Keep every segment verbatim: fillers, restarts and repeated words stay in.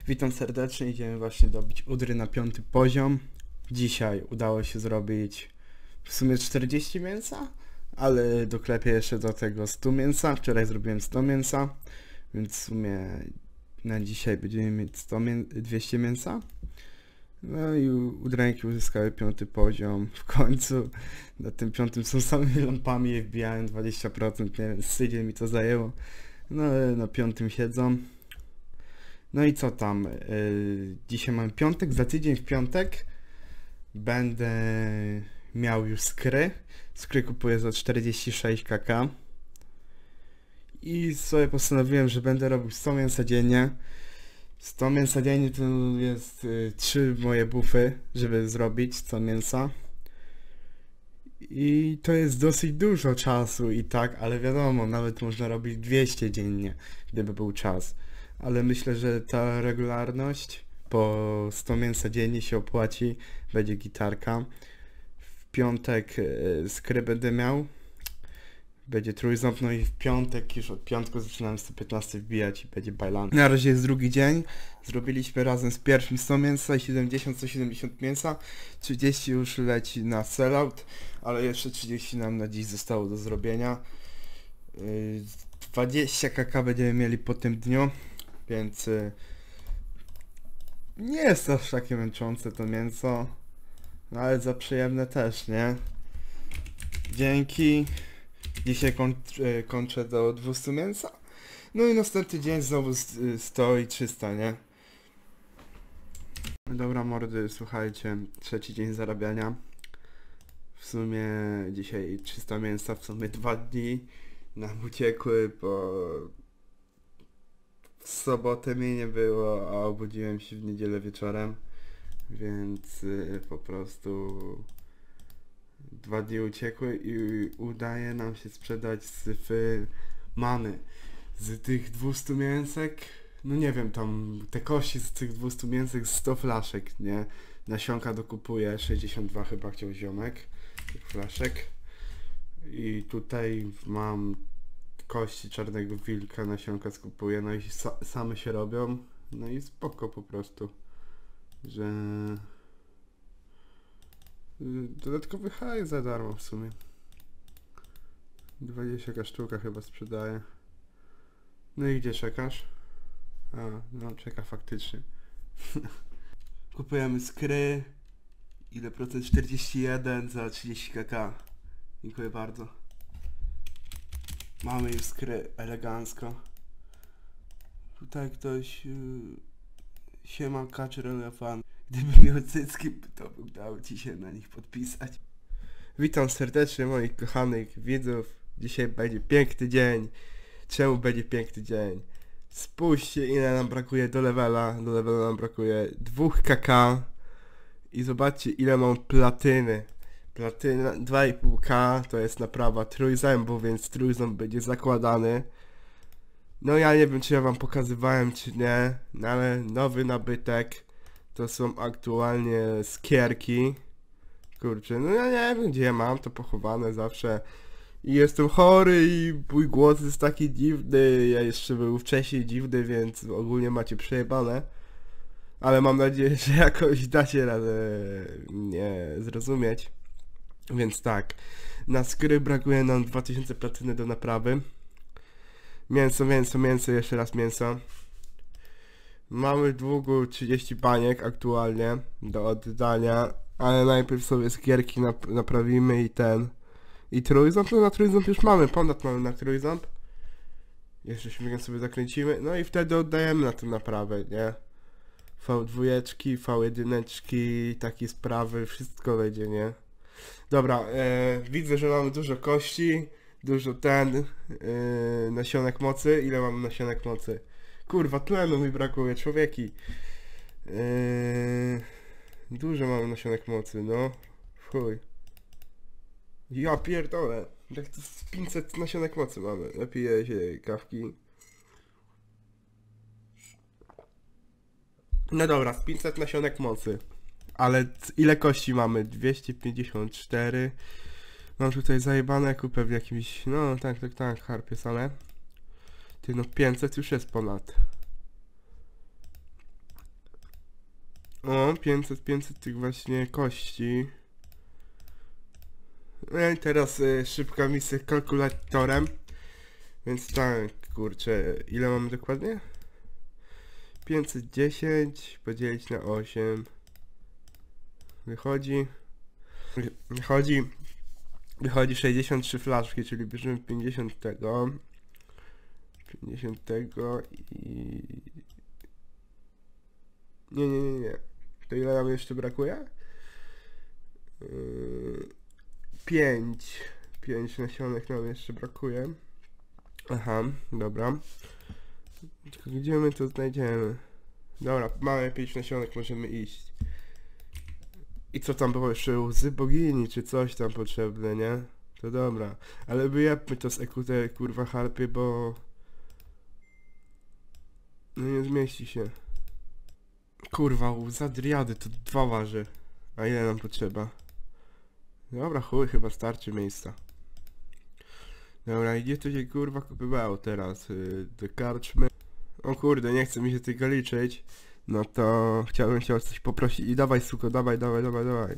Witam serdecznie, idziemy właśnie dobić udry na piąty poziom. Dzisiaj udało się zrobić w sumie czterdzieści mięsa, ale doklepię jeszcze do tego sto mięsa. Wczoraj zrobiłem sto mięsa, więc w sumie na dzisiaj będziemy mieć sto mię dwieście mięsa. No i udręki uzyskały piąty poziom. W końcu na tym piątym są samymi lampami i wbijałem dwadzieścia procent, nie wiem, z tydzień mi to zajęło. No ale na piątym siedzą. No i co tam? Yy, dzisiaj mam piątek, za tydzień w piątek będę miał już skry. Skry kupuję za czterdzieści sześć kaka. I sobie postanowiłem, że będę robił sto mięsa dziennie. sto mięsa dziennie to jest yy, trzy moje bufy, żeby zrobić sto mięsa. I to jest dosyć dużo czasu i tak, ale wiadomo, nawet można robić dwieście dziennie, gdyby był czas. Ale myślę, że ta regularność po sto mięsa dziennie się opłaci, będzie gitarka. W piątek e, skry będę miał, będzie trójząb, no i w piątek, już od piątku zaczynam sto piętnaście wbijać i będzie bajlan. Na razie jest drugi dzień, zrobiliśmy razem z pierwszym sto mięsa i siedemdziesiąt sto siedemdziesiąt mięsa, trzydzieści już leci na sellout, ale jeszcze trzydzieści nam na dziś zostało do zrobienia. dwadzieścia kaka będziemy mieli po tym dniu. Więc y, nie jest aż takie męczące to mięso, no ale za przyjemne też, nie? Dzięki. Dzisiaj koń, y, kończę do dwieście mięsa. No i następny dzień znowu sto i trzysta, nie? Dobra mordy, słuchajcie, trzeci dzień zarabiania. W sumie dzisiaj trzysta mięsa, w sumie dwa dni nam uciekły, bo w sobotę mnie nie było, a obudziłem się w niedzielę wieczorem, więc y, po prostu dwa dni uciekły i udaje nam się sprzedać z y, mamy z tych dwustu mięsek, no nie wiem, tam te kości z tych dwustu mięsek sto flaszek, nie? Nasionka dokupuję, sześćdziesiąt dwa chyba chciał ziomek tych flaszek i tutaj mam kości czarnego wilka, nasionka skupuję, no i sa same się robią, no i spoko po prostu, że dodatkowy hajs za darmo w sumie. dwadzieścia sztuka chyba sprzedaję. No i gdzie czekasz? A, no czeka faktycznie. Kupujemy skry. Ile procent? czterdzieści jeden za trzydzieści kaka. Dziękuję bardzo. Mamy już skry elegancko. Tutaj ktoś yy, siema Kaczor Elefant. Gdyby miał cycki, to bym dał ci się na nich podpisać. Witam serdecznie moich kochanych widzów. Dzisiaj będzie piękny dzień. Czemu będzie piękny dzień? Spójrzcie, ile nam brakuje do levela. Do levela nam brakuje dwa kaka. I zobaczcie, ile mam platyny. Platyna dwa i pół ka to jest naprawa trójzębu, więc trójząb będzie zakładany. No ja nie wiem, czy ja wam pokazywałem, czy nie, no ale nowy nabytek to są aktualnie skierki. Kurczę, no ja nie wiem, gdzie ja mam to pochowane zawsze. I jestem chory i mój głos jest taki dziwny, ja jeszcze był wcześniej dziwny, więc ogólnie macie przejebane. Ale mam nadzieję, że jakoś dacie radę mnie zrozumieć. Więc tak, na skry brakuje nam dwa tysiące platyny do naprawy. Mięso, mięso, mięso, jeszcze raz mięso. Mamy długu trzydzieści baniek aktualnie do oddania, ale najpierw sobie skierki nap naprawimy i ten. I trójząb, no na trójząb już mamy, ponad mamy na trójząb. Jeszcze śmigiem sobie zakręcimy, no i wtedy oddajemy na tę naprawę, nie? V dwa, V jeden, takie sprawy, wszystko będzie, nie? Dobra, e, widzę, że mamy dużo kości, dużo ten, e, nasionek mocy. Ile mamy nasionek mocy? Kurwa, tlenu mi brakuje, człowieki. E, dużo mamy nasionek mocy, no. Chuj. Ja pierdolę. Tak to z pięćset nasionek mocy mamy. Napiję się kawki. No dobra, z pięćset nasionek mocy. Ale ile kości mamy? dwieście pięćdziesiąt cztery. Mam tutaj zajebane kupę w jakimś... No tak, tak, tak, harpie sale. Ty no pięćset już jest ponad. O, pięćset, pięćset tych właśnie kości. No i teraz y, szybka misja kalkulatorem. Więc tak, kurczę, ile mamy dokładnie? pięćset dziesięć podzielić na osiem. Wychodzi... Wychodzi... Wychodzi sześćdziesiąt trzy flaszki, czyli bierzemy pięćdziesiąt tego. pięćdziesiąt tego i... Nie, nie, nie, nie. To ile nam jeszcze brakuje? Yy... pięć. pięć nasionek nam jeszcze brakuje. Aha, dobra. Tylko gdzie my to znajdziemy? Dobra, mamy pięć nasionek, możemy iść. I co tam było jeszcze? Łzy bogini, czy coś tam potrzebne, nie? To dobra. Ale wyjebmy to z E Q T, kurwa, harpy, bo... No nie zmieści się. Kurwa, łza driady, to dwa waży. A ile nam potrzeba? Dobra, chuj, chyba starczy miejsca. Dobra, i gdzie to się kurwa kupywało teraz? Yy, do karczmy. O kurde, nie chce mi się tego liczyć. No to chciałbym się o coś poprosić. I dawaj, suko, dawaj, dawaj, dawaj, dawaj.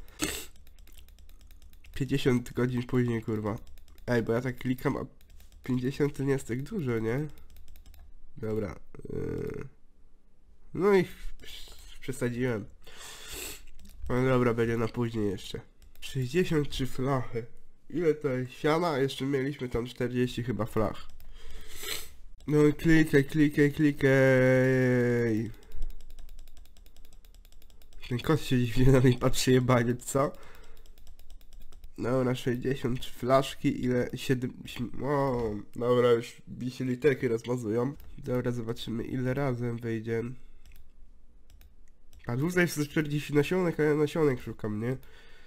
pięćdziesiąt godzin później, kurwa. Ej, bo ja tak klikam, a pięćdziesiąt to nie jest tak dużo, nie? Dobra. Yy. No i przesadziłem. No dobra, będzie na później jeszcze. sześćdziesiąt trzy flachy. Ile to jest siana? Jeszcze mieliśmy tam czterdzieści chyba flach. No i klikaj, klikaj, klikaj. Ten kot się dziwnie na mnie patrzy jebanie, co? No na sześćdziesiąt trzy flaszki, ile? siedem... O, dobra, już mi się literki rozmazują. Dobra, zobaczymy ile razem wyjdzie. A tutaj jest czterdzieści nasionek, a ja nasionek szukam, nie?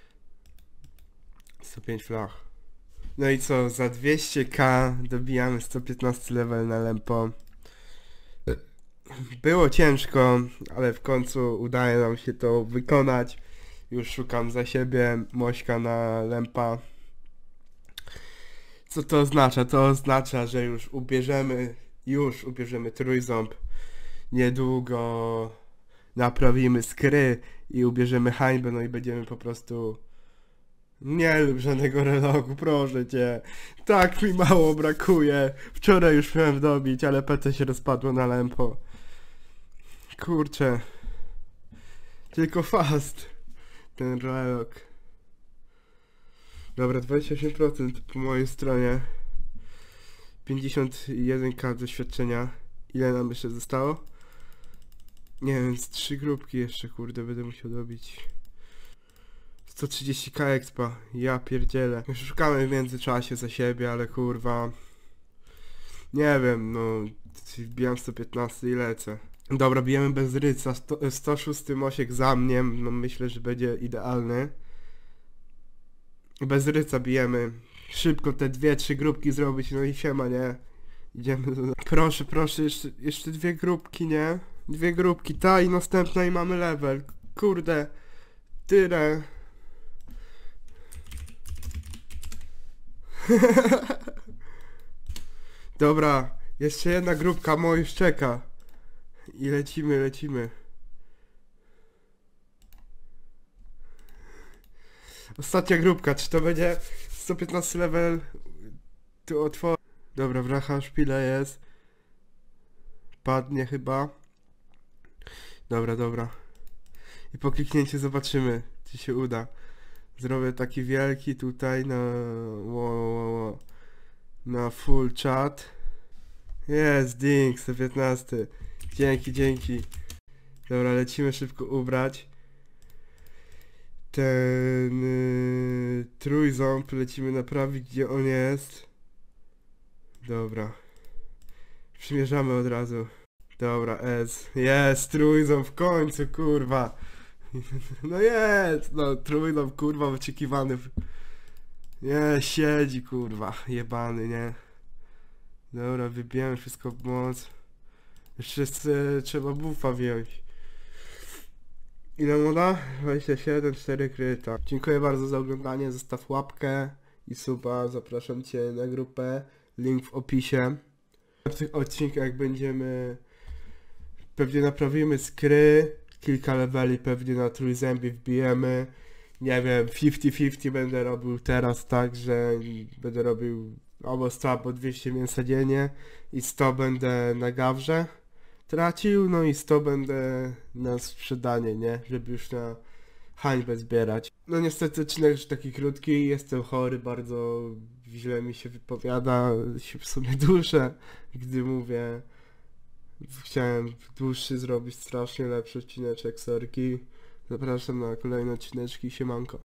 sto pięć flach. No i co, za dwieście ka dobijamy sto piętnaście level na Lempo. Było ciężko, ale w końcu udaje nam się to wykonać. Już szukam za siebie mośka na Lempa. Co to oznacza? To oznacza, że już ubierzemy, już ubierzemy trójząb. Niedługo naprawimy skry i ubierzemy hańbę, no i będziemy po prostu... Nie lub żadnego relogu, proszę cię. Tak mi mało brakuje. Wczoraj już miałem dobić, ale P C się rozpadło na Lempo. Kurczę. Tylko fast. Ten relog. Dobra, dwadzieścia osiem procent po mojej stronie. pięćdziesiąt jeden ka doświadczenia. Ile nam jeszcze zostało? Nie wiem, z trzy grupki jeszcze, kurde, będę musiał dobić. sto trzydzieści ka expa, ja pierdzielę. Szukamy w międzyczasie za siebie, ale kurwa... Nie wiem, no... Wbijam sto piętnaście i lecę. Dobra, bijemy bez ryca, sto, sto sześć mosiek za mnie, no myślę, że będzie idealny. Bez ryca bijemy. Szybko te dwie, trzy grupki zrobić, no i siema, nie? Idziemy do... Proszę, proszę, jeszcze, jeszcze dwie grupki, nie? Dwie grupki, ta i następna i mamy level. Kurde. Tyle. Dobra, jeszcze jedna grupka, mo już czeka. I lecimy, lecimy. Ostatnia grupka, czy to będzie sto piętnaście level? Tu otworzę. Dobra, wracha szpile jest. Padnie chyba. Dobra, dobra. I po kliknięciu zobaczymy, czy się uda. Zrobię taki wielki tutaj na... Wo, wo, wo, na full chat. Jest, ding, sto piętnaście. Dzięki, dzięki. Dobra, lecimy szybko ubrać. Ten... Yy, trójząb lecimy naprawić, gdzie on jest. Dobra. Przymierzamy od razu. Dobra, S. Jest, trójząb w końcu, kurwa. No jest, no trójząb, kurwa, wyczekiwany. Nie, siedzi, kurwa, jebany, nie. Dobra, wybijemy wszystko w moc. Jeszcze e, trzeba buffa wziąć. Ile moda? dwadzieścia siedem, cztery kryta. Dziękuję bardzo za oglądanie, zostaw łapkę i suba, zapraszam cię na grupę, link w opisie. W tych odcinkach będziemy... Pewnie naprawimy skry, kilka leveli pewnie na trójzębie wbijemy. Nie wiem, pięćdziesiąt pięćdziesiąt będę robił teraz tak, że będę robił albo sto, albo dwieście mięsa dziennie i sto będę na gawrze tracił, no i sto będę na sprzedanie, nie? Żeby już na hańbę zbierać. No niestety odcinek już taki krótki, jestem chory, bardzo źle mi się wypowiada, się w sumie duszę, gdy mówię. Chciałem dłuższy zrobić, strasznie lepszy odcineczek, sorki. Zapraszam na kolejne odcineczki, siemanko.